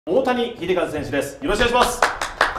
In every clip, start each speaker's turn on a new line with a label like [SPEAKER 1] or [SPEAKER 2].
[SPEAKER 1] 大谷秀和選手です。よろしくお願いします。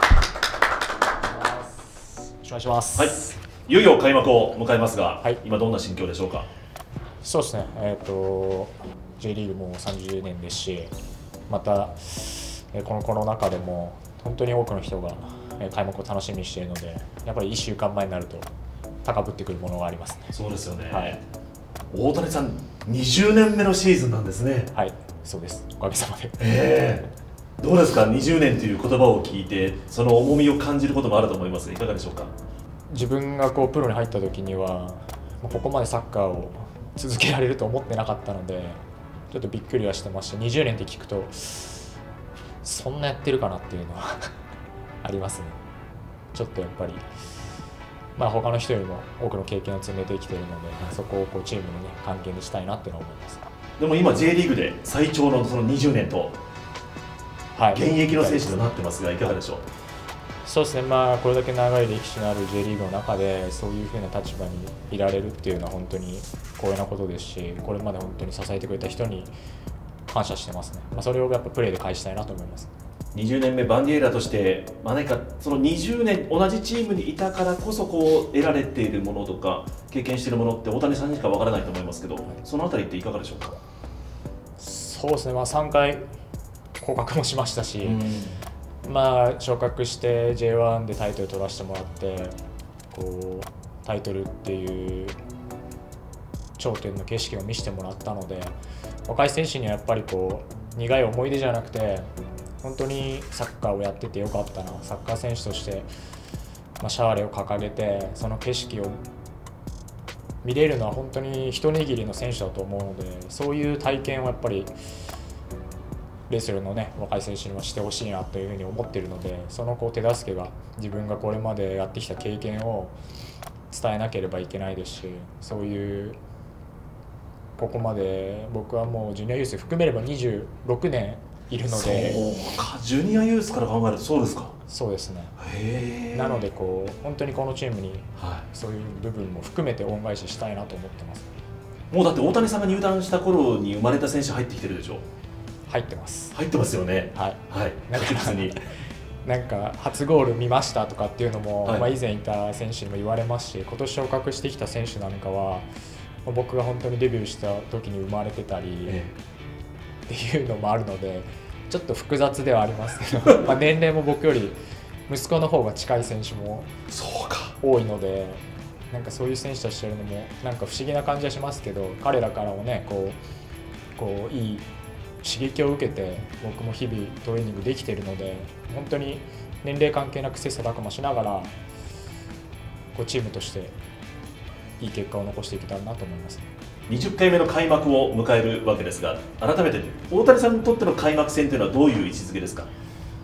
[SPEAKER 2] お願いします。
[SPEAKER 1] はい。いよいよ開幕を迎えますが、
[SPEAKER 2] はい、
[SPEAKER 1] 今どんな心境でしょうか。
[SPEAKER 2] そうですね。J リーグも30年ですし、またこのコロナ禍でも本当に多くの人が開幕を楽しみにしているので、やっぱり1週間前になると高ぶってくるものがありますね。
[SPEAKER 1] そうですよね。
[SPEAKER 2] はい。
[SPEAKER 1] 大谷さん20年目のシーズンなんですね。
[SPEAKER 2] はい、そうです。おかげさまで。
[SPEAKER 1] どうですか、20年という言葉を聞いて、その重みを感じることもあると思いますが、いかがでしょうか。
[SPEAKER 2] 自分がプロに入った時には、ここまでサッカーを続けられると思ってなかったので、ちょっとびっくりはしてました。20年って聞くと、そんなやってるかなっていうのはありますね。ちょっとやっぱり、他の人よりも多くの経験を積めてきているので、そこをチームの、関係にしたいなっていうのは思います。
[SPEAKER 1] でも今 J リーグで最長のその20年と現役の選手となってますが、いかがでしょう。
[SPEAKER 2] そうですね、これだけ長い歴史のある J リーグの中でそういう風な立場にいられるっていうのは本当に光栄なことですし、これまで本当に支えてくれた人に感謝してますね。それをやっぱプレーで返したいなと思います。
[SPEAKER 1] 20年目バンディエラとして、何かその20年同じチームにいたからこそ得られているものとか経験しているものって大谷さんにしか分からないと思いますけど、そのあたりっていかがでしょうか。
[SPEAKER 2] そうですね、3回降格もしましたし、昇格して J1 でタイトル取らせてもらって、タイトルっていう頂点の景色を見せてもらったので、若い選手にはやっぱり苦い思い出じゃなくて、本当にサッカーをやっててよかったな、サッカー選手として、シャーレを掲げてその景色を見れるのは本当に一握りの選手だと思うので、そういう体験をやっぱりレスルの若い選手にもしてほしいなというふうに思っているので、その手助けが自分がこれまでやってきた経験を伝えなければいけないですし、そういうここまで僕はもうジュニアユース含めれば26年いるので。
[SPEAKER 1] そうか、ジュニアユースから考えるとそうですか。
[SPEAKER 2] そうですね。なので本当にこのチームにそういう部分も含めて恩返ししたいなと思ってます。
[SPEAKER 1] もうだって大谷さんが入団した頃に生まれた選手入ってきてるでしょ。
[SPEAKER 2] 入ってます。
[SPEAKER 1] 入ってますよね。
[SPEAKER 2] はい。
[SPEAKER 1] 確実に。
[SPEAKER 2] 初ゴール見ましたとかっていうのも、以前いた選手にも言われますし、今年昇格してきた選手なんかは僕が本当にデビューした時に生まれてたりっていうのもあるので、ちょっと複雑ではありますけど年齢も僕より息子の方が近い選手も多いので、そういう選手としてるのも不思議な感じはしますけど、彼らからもいい刺激を受けて僕も日々トレーニングできているので、本当に年齢関係なく切磋琢磨しながらチームとしていい結果を残していけたらなと思います。
[SPEAKER 1] 20回目の開幕を迎えるわけですが、改めて大谷さんにとっての開幕戦というのはどういう位置づけですか。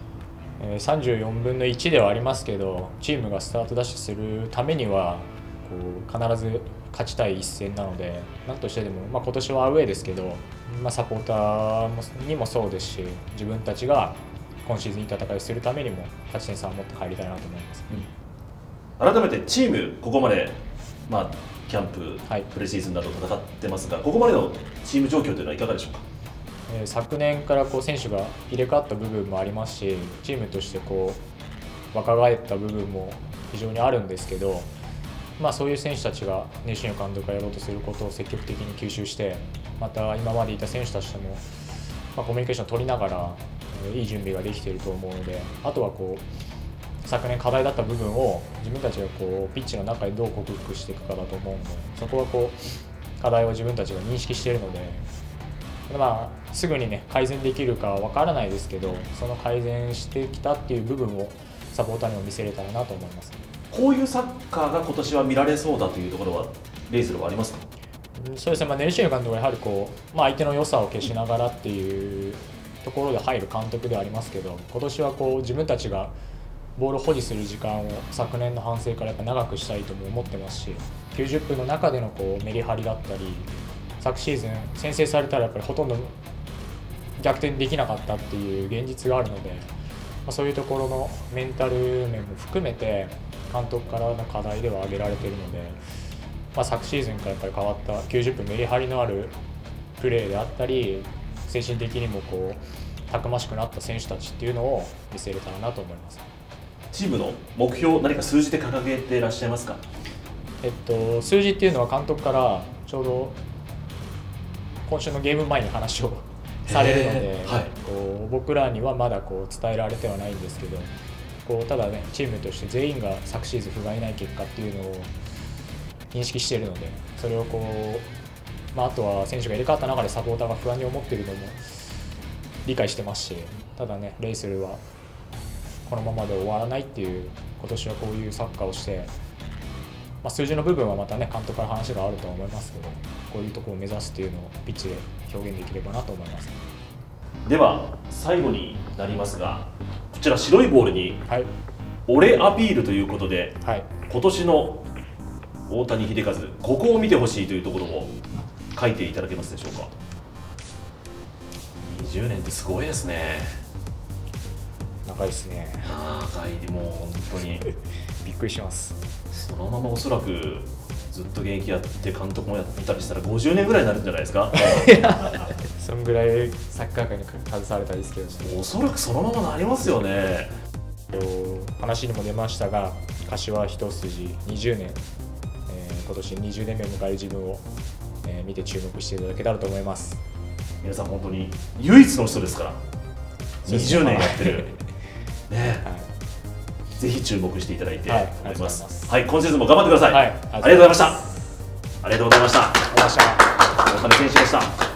[SPEAKER 2] 34分の1ではありますけど、チームがスタートダッシュするためには必ず勝ちたい一戦なので、何としてでも、今年はアウェーですけど、サポーターにもそうですし、自分たちが今シーズンいい戦いをするためにも勝ち点3を持って帰りたいなと思います。
[SPEAKER 1] 改めてチームここまで、キャンプ、プレシーズンなど戦ってますが、ここまでのチーム状況というのはいかがでしょうか。
[SPEAKER 2] 昨年から選手が入れ替わった部分もありますし、チームとして若返った部分も非常にあるんですけど、そういう選手たちが西野監督がやろうとすることを積極的に吸収して、また今までいた選手たちとも、コミュニケーションを取りながらいい準備ができていると思うので、あとは昨年課題だった部分を自分たちがピッチの中でどう克服していくかだと思うので、そこは課題を自分たちが認識しているので、すぐに改善できるかは分からないですけど、その改善してきたっていう部分をサポーターにも見せれたらなと思います。
[SPEAKER 1] こういうサッカーが今年は見られそうだというところはレイズルはありますか。
[SPEAKER 2] そうですね、ネルシエル監督はやはり相手の良さを消しながらっていうところで入る監督ではありますけど、今年は自分たちがボールを保持する時間を昨年の反省から長くしたいとも思ってますし、90分の中でのメリハリだったり、昨シーズン先制されたらやっぱりほとんど逆転できなかったっていう現実があるので、そういうところのメンタル面も含めて監督からの課題では挙げられているので、昨シーズンからやっぱり変わった90分メリハリのあるプレーであったり、精神的にもたくましくなった選手たちっていうのを見せれたらなと思います。
[SPEAKER 1] チームの目標、何か数字で掲げていらっしゃいますか？
[SPEAKER 2] 数字っていうのは監督からちょうど今週のゲーム前に話をされるので、
[SPEAKER 1] はい、
[SPEAKER 2] こう僕らにはまだこう伝えられてはないんですけど、こうただね、チームとして全員が昨シーズン不甲斐ない結果っていうのを認識しているので、それをこう、あとは選手が入れ替わった中でサポーターが不安に思っているのも理解してますし、ただね、レイソルはこのままで終わらないっていう、今年はこういうサッカーをして、数字の部分はまたね、監督から話があるとは思いますけど、こういうところを目指すっていうのをピッチで表現できればなと思います。
[SPEAKER 1] では最後になりますが、こちら白いボールに「俺アピール」ということで、はい、今年の大谷秀和、ここを見てほしいというところを書いていただけますでしょうか。20年ってすごいですね。
[SPEAKER 2] 長いですね。
[SPEAKER 1] 長い、もう本当に
[SPEAKER 2] びっくりします。
[SPEAKER 1] そのままおそらくずっと現役やって監督もやってたりしたら50年ぐらいになるんじゃないですか。
[SPEAKER 2] そんぐらいサッカー界に携われたりですけど、
[SPEAKER 1] おそらくそのままなりますよね。
[SPEAKER 2] 話にも出ましたが、柏一筋20年、今年20年目を迎える自分を、見て注目していただけたらと思います。
[SPEAKER 1] 皆さん本当に唯一の人ですから、20年やってるね、はい、ぜひ注目していただいて思います。はい、今シーズンも頑張ってください。はい、ありがとうございました。ありがとうございました。大谷選手でした。